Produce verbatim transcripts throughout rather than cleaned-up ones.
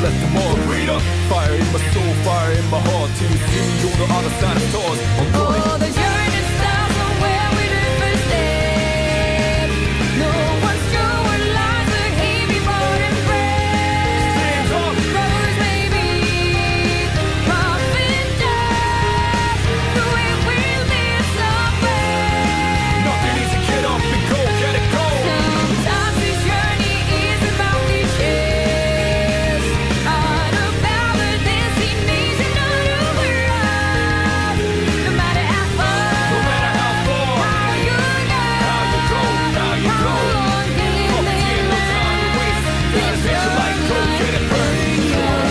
let them all breathe up. Fire in my soul, fire in my heart. Till you see me on the other side of stars. I'm going. Oh, the journey starts from where we did first step. No one's sure what lies ahead before them friends. Stand up. Rose maybe, coffin dust. The way we'll live somewhere. Nothing easy, get up and go, get it go. Sometimes this journey is about these years. Out of our destination, out of world. No matter how far, No matter how far, how you know, how you go, how you how go. long can you Fuck it, live no time to waste. Gotta take your life, go get it burning.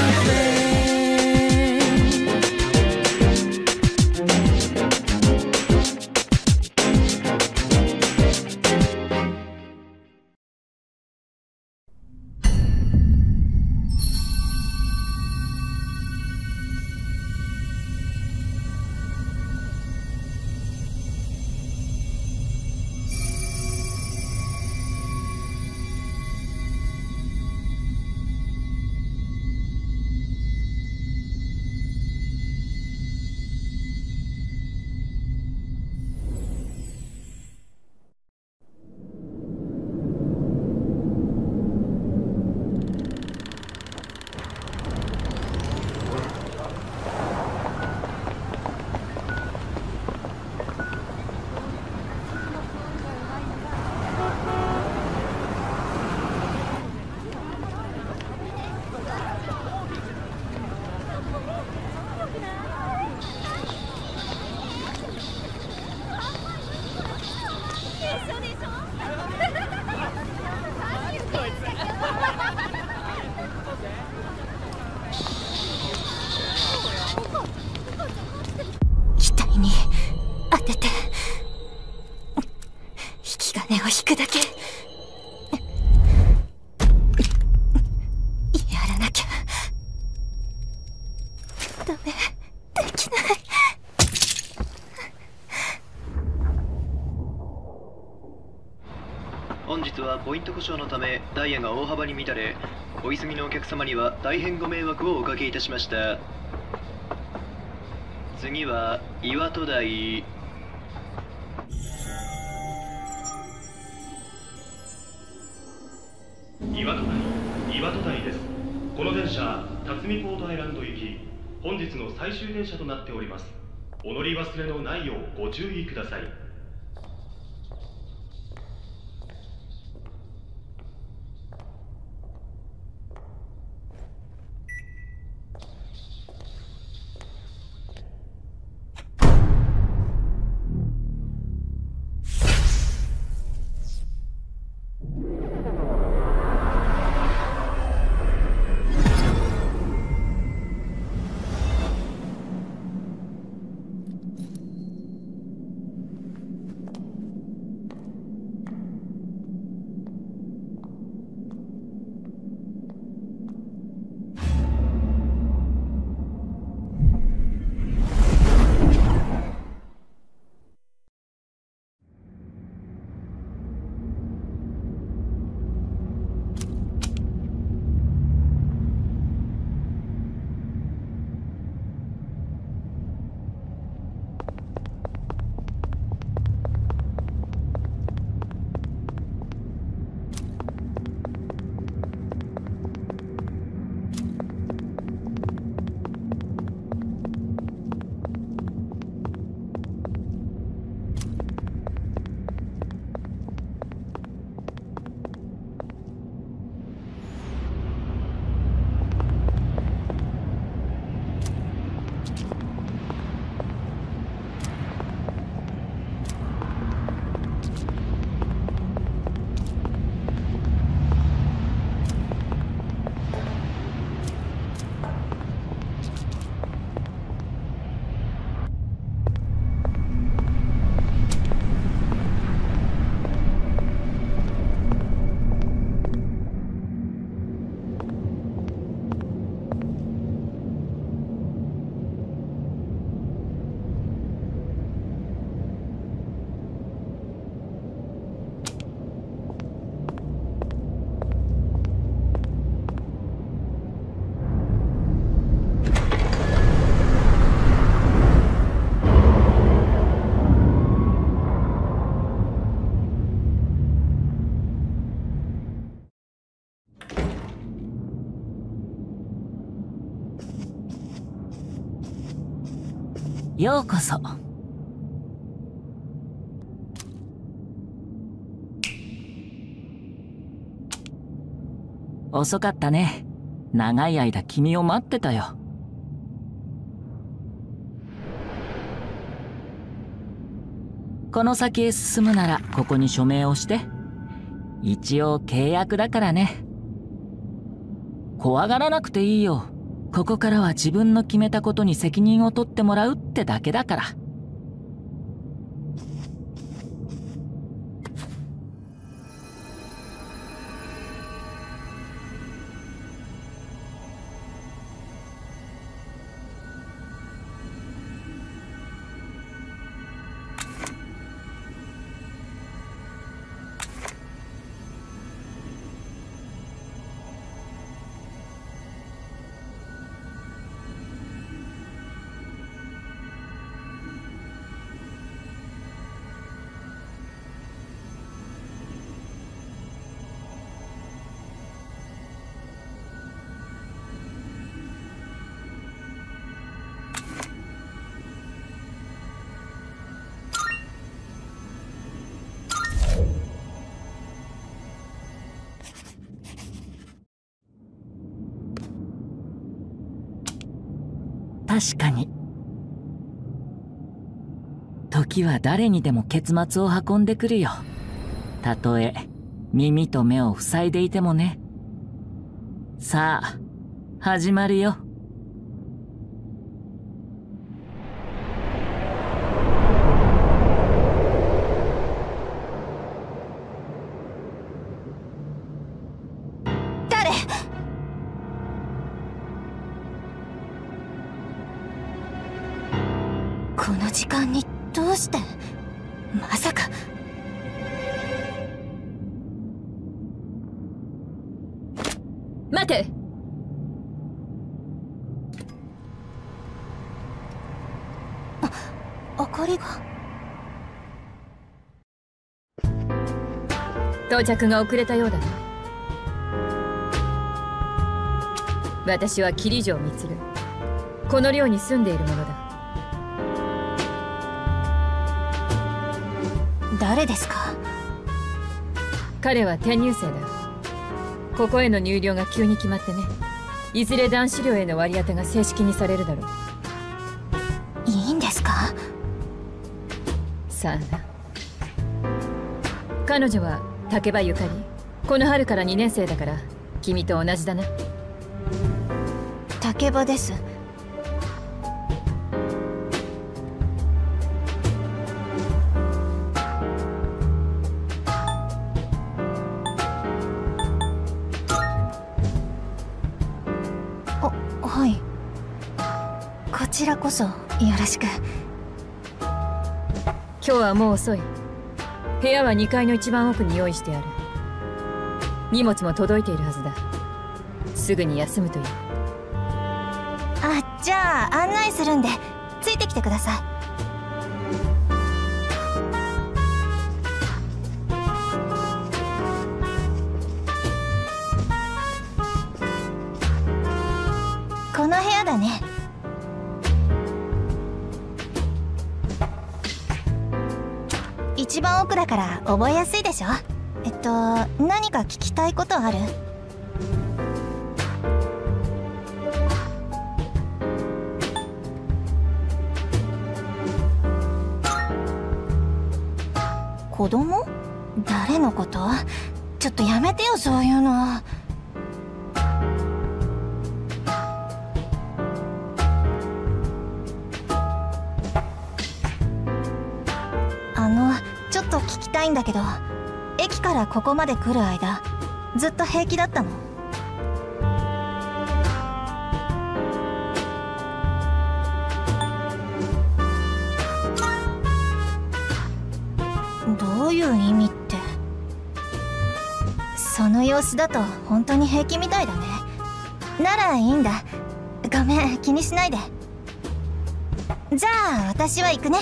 額に当てて引き金を引くだけ。やらなきゃダメ、できない。 本日はポイント故障のためダイヤが大幅に乱れ、お急ぎのお客様には大変ご迷惑をおかけいたしました。次は岩戸台。 岩戸台、岩戸台です。この電車、辰巳ポートアイランド行き、本日の最終電車となっております。お乗り忘れのないようご注意ください。 ようこそ。遅かったね。長い間君を待ってたよ。この先へ進むならここに署名をして。一応契約だからね。怖がらなくていいよ。ここからは自分の決めたことに責任を取ってもらうってだけだから。確かに時は誰にでも結末を運んでくるよ。たとえ耳と目を塞いでいてもね。さあ始まるよ。 この時間にどうして？まさか。 待て。 あ、明かりが。 到着が遅れたようだな。私は桐城満。この寮に住んでいる者だ。 誰ですか？ 彼は転入生だ。ここへの入寮が急に決まってね。いずれ男子寮への割り当てが正式にされるだろう。 いいんですか？ さあな。彼女は竹場ゆかり。この春からにねん生だから君と同じだな。 竹場です。はい。こちらこそよろしく。 今日はもう遅い。部屋はにかいの一番奥に用意してある。荷物も届いているはずだ。すぐに休むといい。 あ、じゃあ案内するんでついてきてください。この部屋だね。一番奥だから覚えやすいでしょ。えっと何か聞きたいことある？子供？誰のこと？ちょっとやめてよそういうの。あのちょっと聞きたいんだけど、駅からここまで来る間ずっと平気だったの？どういう意味って。その様子だと本当に平気みたいだね。ならいいんだ。ごめん、気にしないで。じゃあ私は行くね。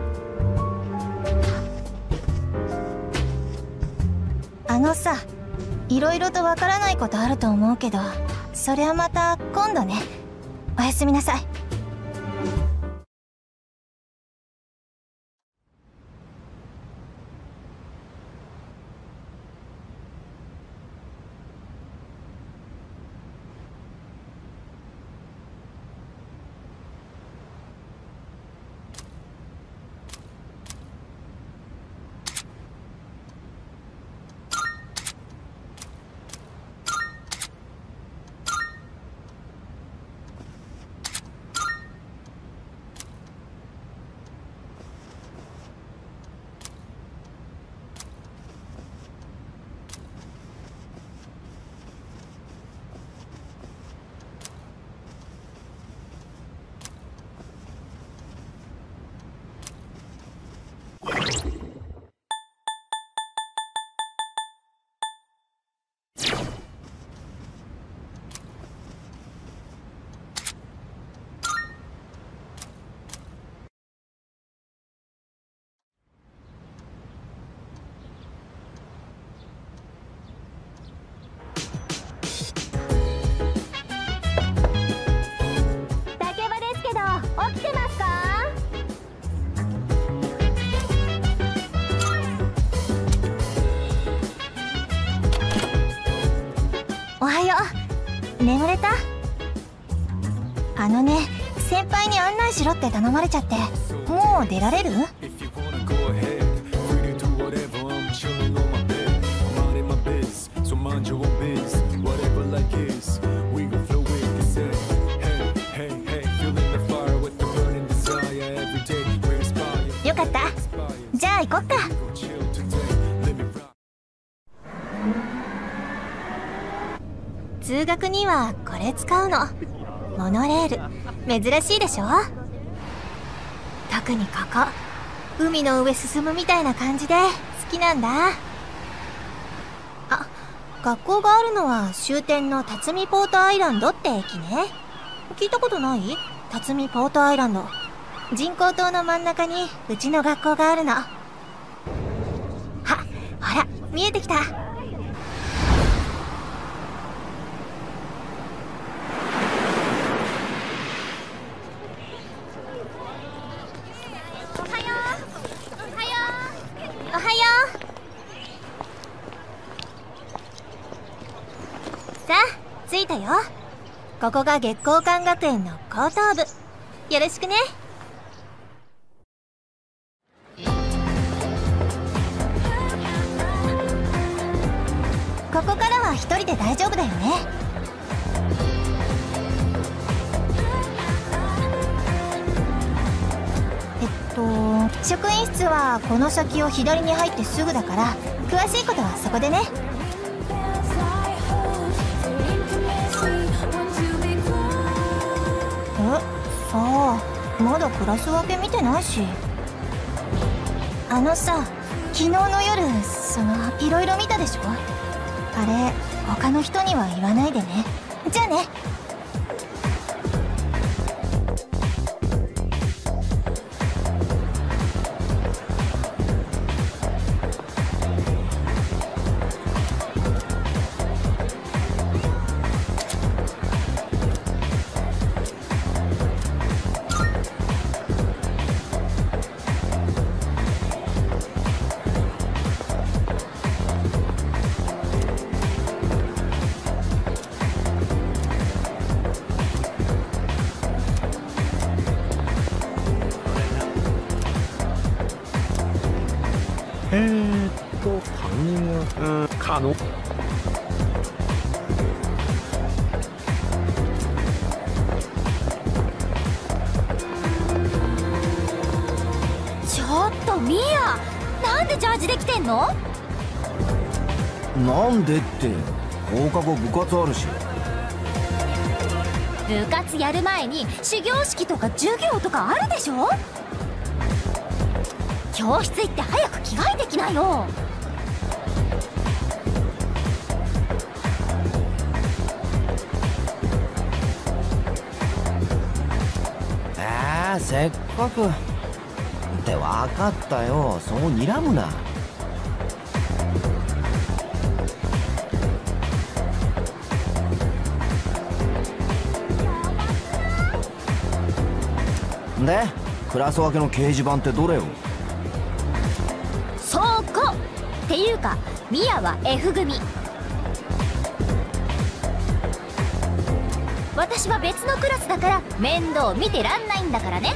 あのさ、いろいろとわからないことあると思うけど、それはまた今度ね。おやすみなさい。 はよう。眠れた？あのね、先輩に案内しろって頼まれちゃって、もう出られる？よかった。じゃあ行こっか。通学にはこれ使うの。モノレール珍しいでしょ。特にここ海の上進むみたいな感じで好きなんだ。あ、学校があるのは終点の辰巳ポートアイランドって駅ね。聞いたことない？辰巳ポートアイランド。人工島の真ん中にうちの学校があるの。あ、ほら見えてきた。さあ着いたよ。ここが月光館学園の高等部。よろしくね。ここからは一人で大丈夫だよね。えっと職員室はこの先を左に入ってすぐだから、詳しいことはそこでね。さあ、まだクラス分け見てないし。あのさ、昨日の夜そのいろいろ見たでしょ。あれ他の人には言わないでね。じゃあね。 えーっと担任はうん可能。 ちょっとミア、なんでジャージできてんの？ なんでって放課後部活あるし。 部活やる前に始業式とか授業とかあるでしょ。教室行って早く着替えてきなよ。 えー、せっかくって分かったよ。そう睨むな。でクラス分けの掲示板ってどれよ。 そこっていうかミアは F 組、私は別のクラスだから面倒見てらんないんだからね。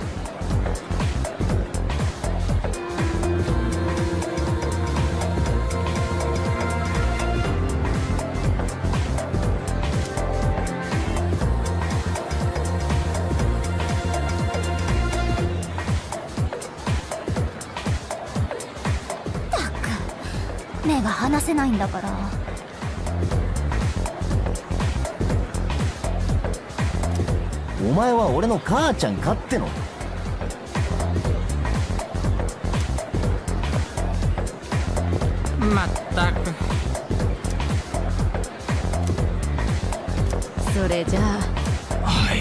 目が離せないんだから。 お前は俺の母ちゃんかっての。 まったく。それじゃあはい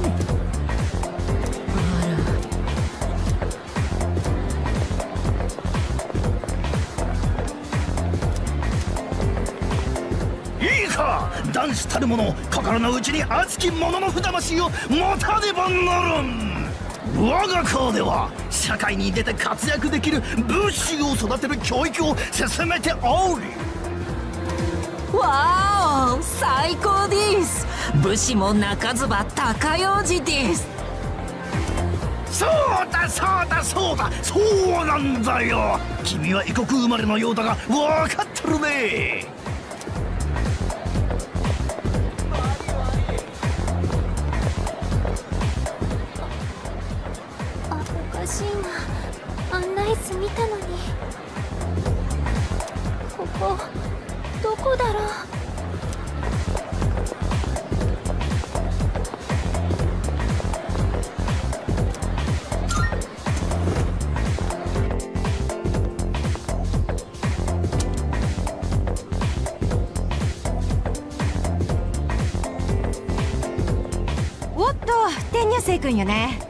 男子たる者、心の内に熱き者の魂を持たねばならん。我が校では社会に出て活躍できる武士を育てる教育を進めており。 わお、最武士も鳴かずば高用事です。 そうだそうだそうだ、そうなんだよ。君は異国生まれのようだが分かってるね。 あ、おかしいな。案内図見たのに。ここどこだろう。 おっと、天女星くんよね。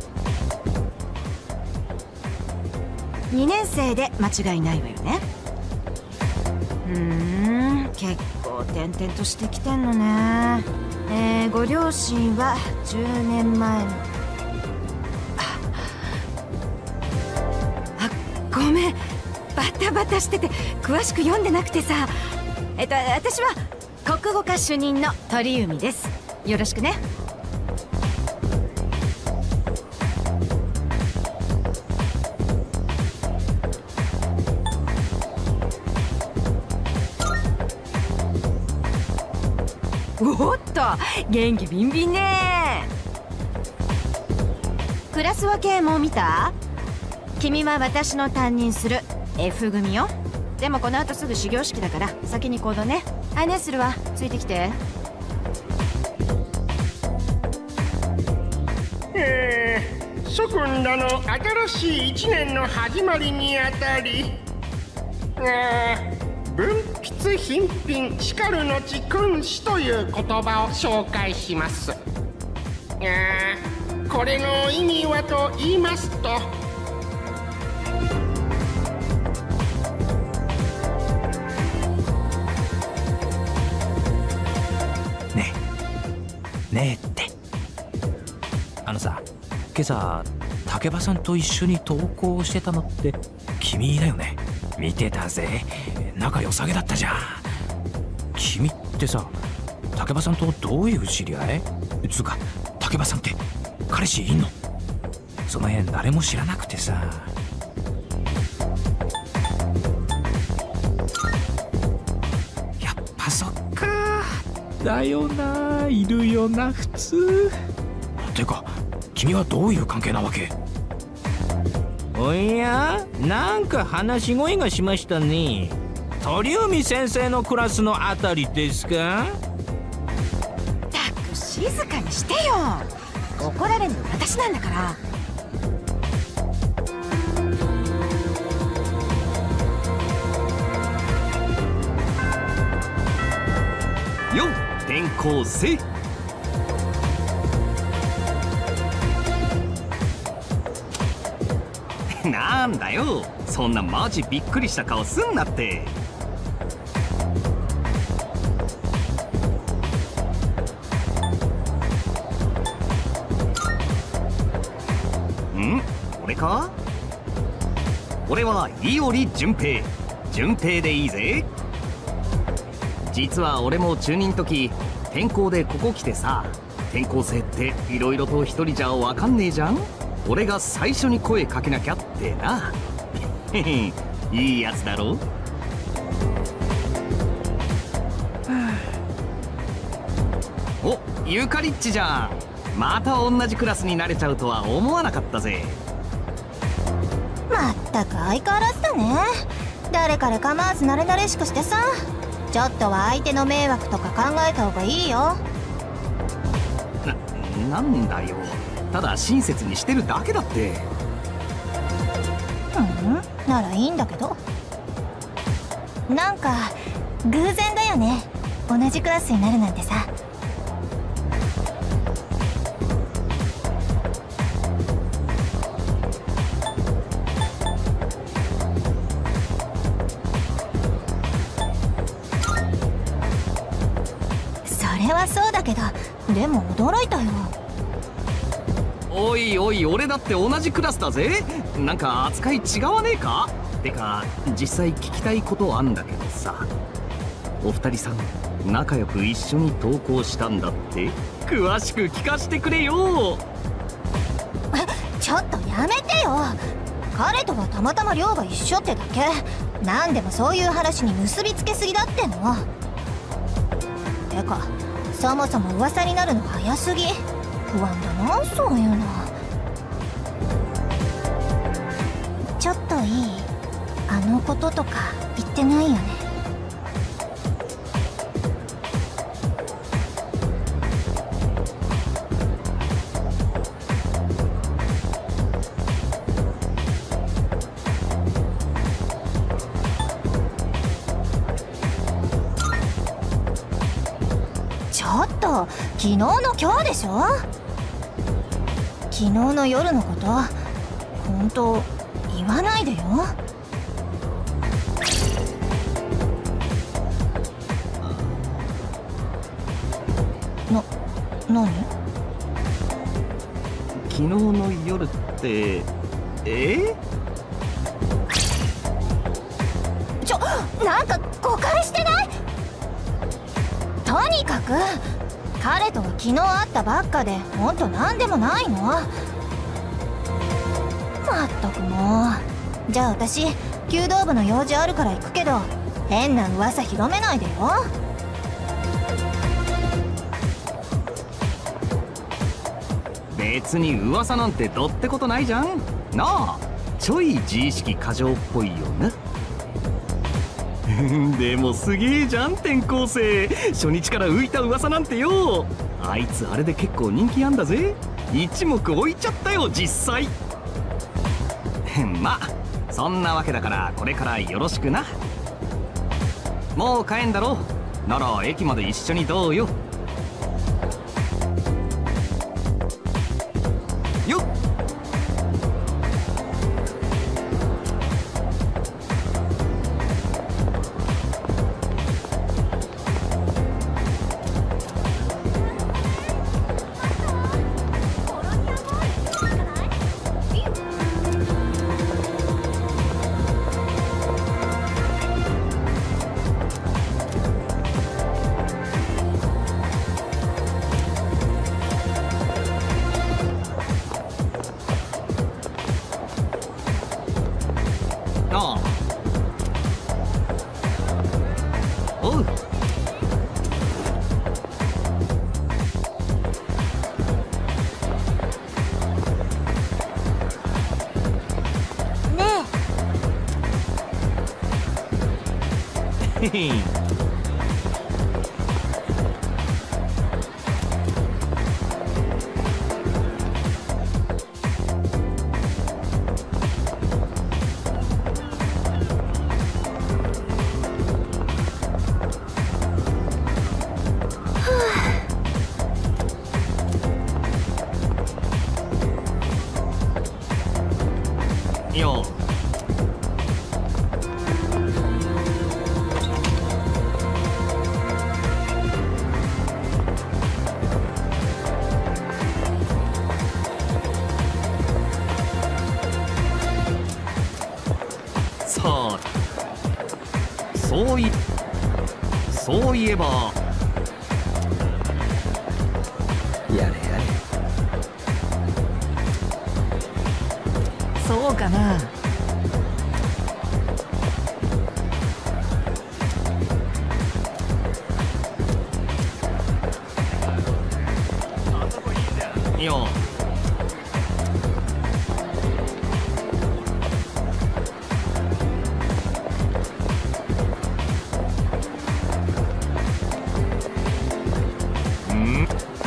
にねん生で間違いないわよね。うーん、結構転々としてきてんのね。えー、ご両親はじゅうねんまえの。あ、あ、ごめん、バタバタしてて詳しく読んでなくてさ。えっと私は国語科主任の鳥海です。よろしくね。おっと、元気ビンビンね。クラス分けもう見た？君は私の担任する F 組よ。でもこの後すぐ始業式だから先に行動ね。案内するわ、ついてきて。 えー、諸君らの新しい一年の始まりにあたり、えー分筆品品しかるのち君子という言葉を紹介します。えー、これの意味はと言いますと、 ねえねえって、あのさ、今朝竹場さんと一緒に登校してたのって君だよね。見てたぜ、仲良さげだったじゃん。君ってさ、竹場さんとどういう知り合い？つうか竹場さんって彼氏いんの？その辺誰も知らなくてさ。やっぱそっか、だよな、いるよな普通。てか君はどういう関係なわけ？ おや、なんか話し声がしましたね。鳥海先生のクラスのあたりですか？ ったく静かにしてよ。怒られるの私なんだから。 よっ、転校生。なんだよ、そんなマジびっくりした顔すんなって。ん？俺か？俺は伊織淳平。淳平でいいぜ。実は俺も中二の時転校でここ来てさ、転校生っていろいろと一人じゃわかんねえじゃん。俺が最初に声かけなきゃってな。へへ、いいやつだろ。お、ユカリッチじゃん。また同じクラスになれちゃうとは思わなかったぜ。 まったく相変わらずだね。誰彼構わず慣れ慣れしくしてさ。ちょっとは相手の迷惑とか考えた方がいいよ。 な、なんだよ、ただ親切にしてるだけだって。 うん、ならいいんだけど。なんか偶然だよね、同じクラスになるなんてさ。それはそうだけど、でも驚いたよ。 おいおい、俺だって同じクラスだぜ。なんか扱い違わねえか？てか実際聞きたいことあんだけどさ。 お二人さん仲良く一緒に登校したんだって？詳しく聞かせてくれよ。 ちょっとやめてよ。彼とはたまたま寮が一緒ってだけ。何でもそういう話に結びつけすぎだっての。てかそもそも噂になるの早すぎ。不安だなそういうの。ちょっといい？あのこととか言ってないよね？ちょっと昨日の今日でしょ。昨日の夜のこと本当言わないでよ。な、何？ 昨日の夜ってえちょ、なんか誤解してない？とにかく彼とは昨日会ったばっかでほんと何でもないの。まったくもう。じゃあ私弓道部の用事あるから行くけど変な噂広めないでよ。 別に噂なんてどってことないじゃんなあ。ちょい自意識過剰っぽいよな。でもすげえじゃん転校生。初日から浮いた噂なんてよ。あいつあれで結構人気あんだぜ。一目置いちゃったよ実際。まあそんなわけだからこれからよろしくな。もう帰んだろ。なら駅まで一緒にどうよ。よっ。よさあそういそういえばやれやれ。 そうかな。 ようん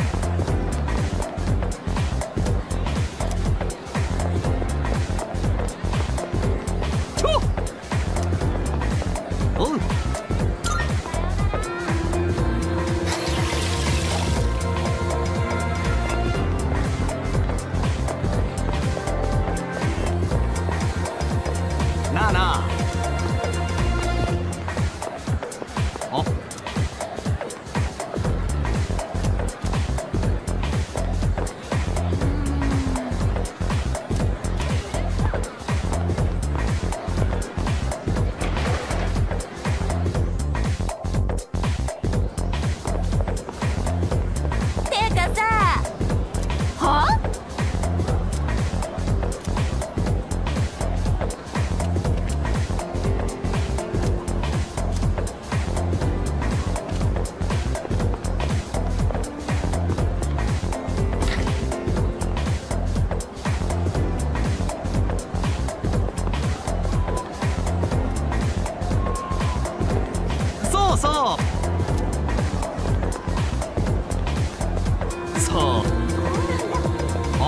ちょおうなあなあ。あそうそうあ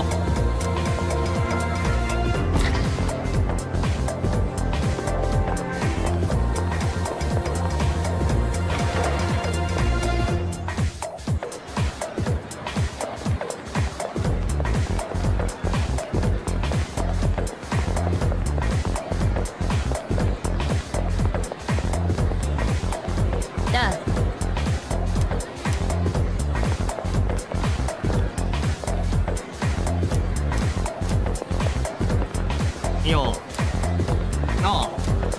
よあ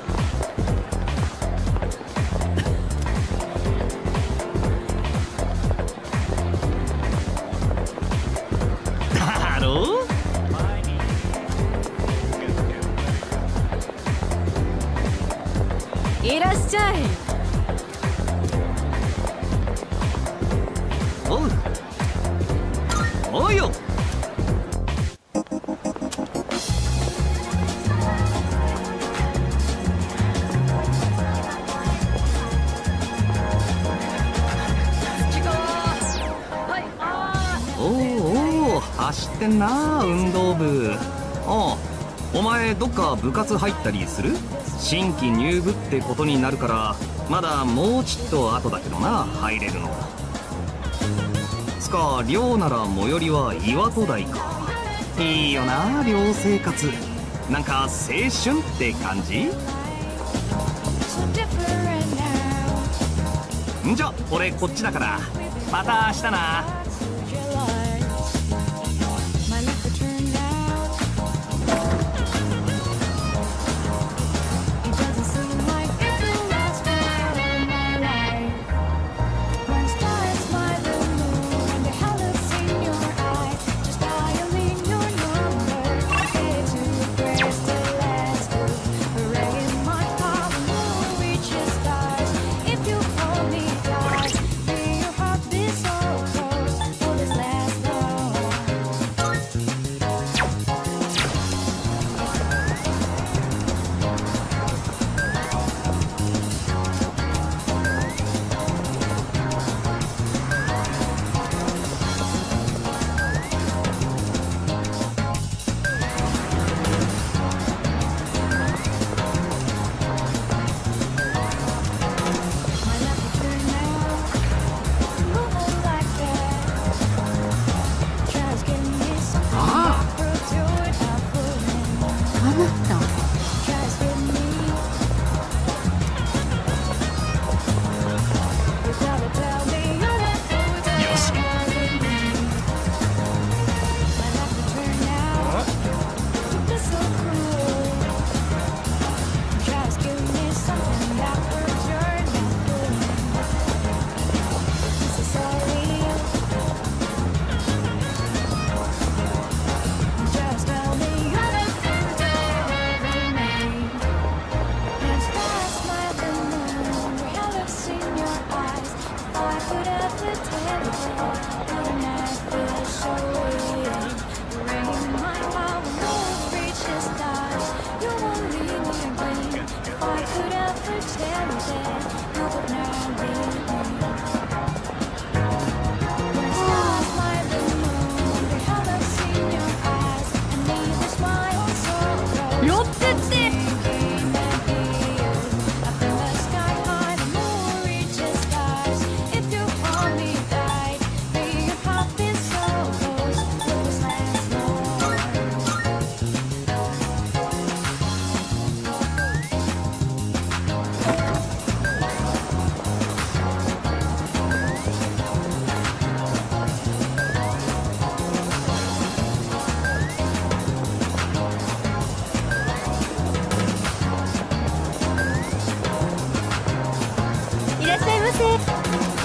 だろいらっしゃい。 おうおうよ走ってんな運動部。ああお前どっか部活入ったりする？新規入部ってことになるからまだもうちっと後だけどな入れるの。つか寮なら最寄りは岩戸台か。いいよな寮生活。なんか青春って感じ。んじゃ俺こっちだからまた明日な。 いらっしゃいませ。